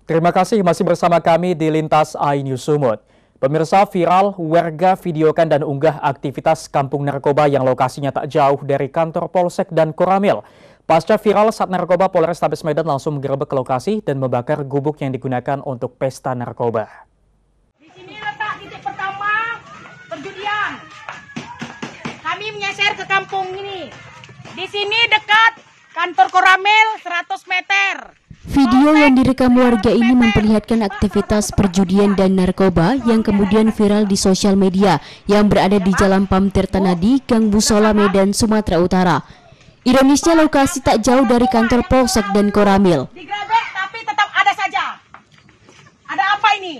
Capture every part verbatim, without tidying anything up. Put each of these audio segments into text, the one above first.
Terima kasih masih bersama kami di Lintas iNews Sumut. Pemirsa, viral warga videokan dan unggah aktivitas kampung narkoba yang lokasinya tak jauh dari kantor Polsek dan Koramil. Pasca viral, saat narkoba Polrestabes Medan langsung menggerebek ke lokasi dan membakar gubuk yang digunakan untuk pesta narkoba. Di sini letak titik pertama perjudian. Kami menyeser ke kampung ini. Di sini dekat kantor Koramil seratus meter. Video yang direkam warga ini memperlihatkan aktivitas perjudian dan narkoba yang kemudian viral di sosial media yang berada di Jalan Pam Tirtanadi, Gang Busola, Medan, Sumatera Utara. Ironisnya lokasi tak jauh dari kantor Polsek dan Koramil. Digerebek tapi tetap ada saja. Ada apa ini?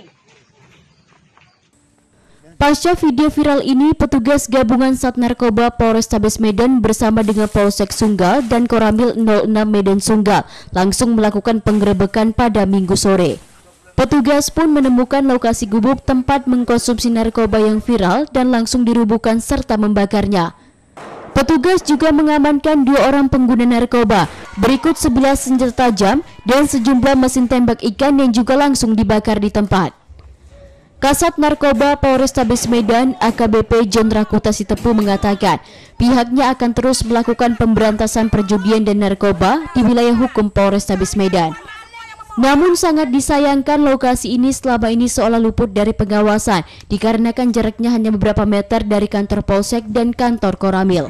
Pasca video viral ini, petugas gabungan Sat Narkoba Polrestabes Medan bersama dengan Polsek Sunggal dan Koramil nol enam Medan Sunggal langsung melakukan penggerebekan pada Minggu sore. Petugas pun menemukan lokasi gubuk tempat mengkonsumsi narkoba yang viral dan langsung dirubuhkan serta membakarnya. Petugas juga mengamankan dua orang pengguna narkoba, berikut sebelas senjata tajam dan sejumlah mesin tembak ikan yang juga langsung dibakar di tempat. Kasat Narkoba Polrestabes Medan A K B P John Rakuta Sitepu mengatakan pihaknya akan terus melakukan pemberantasan perjudian dan narkoba di wilayah hukum Polrestabes Medan. Namun sangat disayangkan lokasi ini selama ini seolah luput dari pengawasan dikarenakan jaraknya hanya beberapa meter dari kantor Polsek dan kantor Koramil.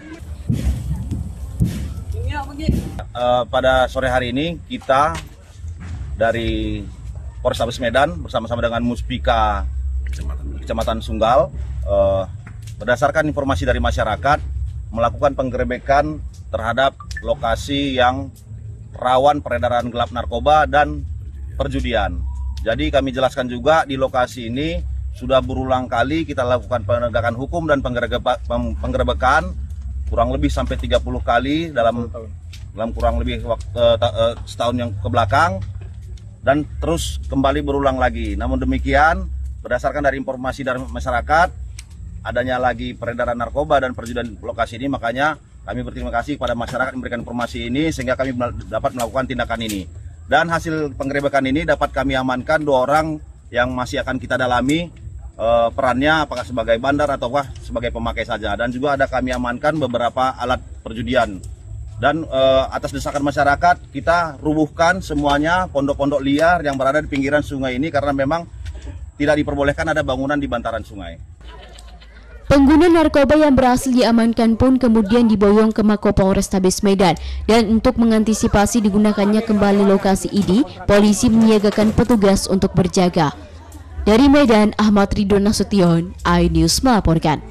Uh, pada sore hari ini kita dari Polrestabes Medan bersama-sama dengan Muspika Kecamatan Sunggal, uh, berdasarkan informasi dari masyarakat, melakukan penggerebekan terhadap lokasi yang rawan peredaran gelap narkoba dan perjudian. Jadi kami jelaskan juga di lokasi ini sudah berulang kali kita lakukan penegakan hukum dan penggerebekan kurang lebih sampai tiga puluh kali dalam dalam kurang lebih waktu uh, setahun yang kebelakang, dan terus kembali berulang lagi. Namun demikian, berdasarkan dari informasi dari masyarakat, adanya lagi peredaran narkoba dan perjudian lokasi ini, makanya kami berterima kasih kepada masyarakat yang memberikan informasi ini sehingga kami dapat melakukan tindakan ini. Dan hasil penggerebekan ini dapat kami amankan dua orang yang masih akan kita dalami e, perannya apakah sebagai bandar ataukah sebagai pemakai saja. Dan juga ada kami amankan beberapa alat perjudian. Dan e, atas desakan masyarakat kita rubuhkan semuanya pondok-pondok liar yang berada di pinggiran sungai ini karena memang tidak diperbolehkan ada bangunan di bantaran sungai. Pengguna narkoba yang berhasil diamankan pun kemudian diboyong ke Mako Polrestabes Medan, dan untuk mengantisipasi digunakannya kembali lokasi ini, polisi menyiagakan petugas untuk berjaga. Dari Medan, Ahmad Ridwan Nasution, iNews melaporkan.